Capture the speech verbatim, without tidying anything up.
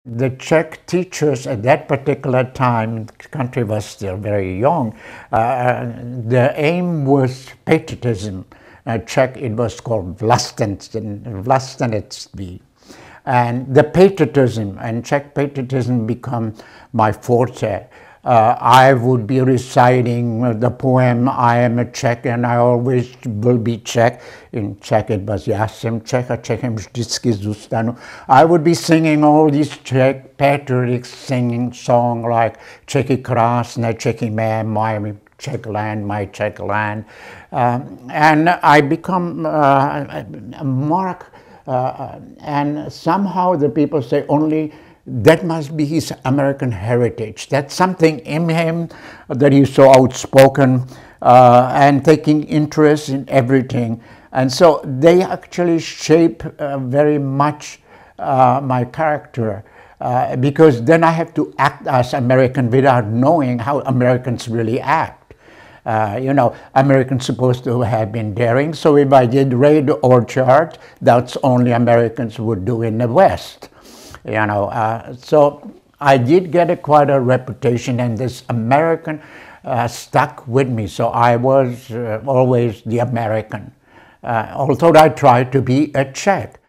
The Czech teachers at that particular time, the country was still very young, uh, the aim was patriotism. Uh, Czech, it was called vlastenectví. And the patriotism, and Czech patriotism become my forte. Uh, I would be reciting the poem, I am a Czech and I always will be Czech. In Czech it was, já jsem Čech a Čechem vždycky zůstanu. I would be singing all these Czech patriotic singing song like Čechy krásné, Čechy mé, my Czech land, my Czech land. Um, and I become uh, a mark, uh, and somehow the people say only that must be his American heritage. That's something in him, that he's so outspoken uh, and taking interest in everything. And so they actually shape uh, very much uh, my character uh, because then I have to act as American without knowing how Americans really act. Uh, you know, Americans supposed to have been daring, so if I did raid orchard, that's only Americans would do in the West. You know, uh, so I did get a, quite a reputation, and this American uh, stuck with me. So I was uh, always the American, uh, although I tried to be a Czech.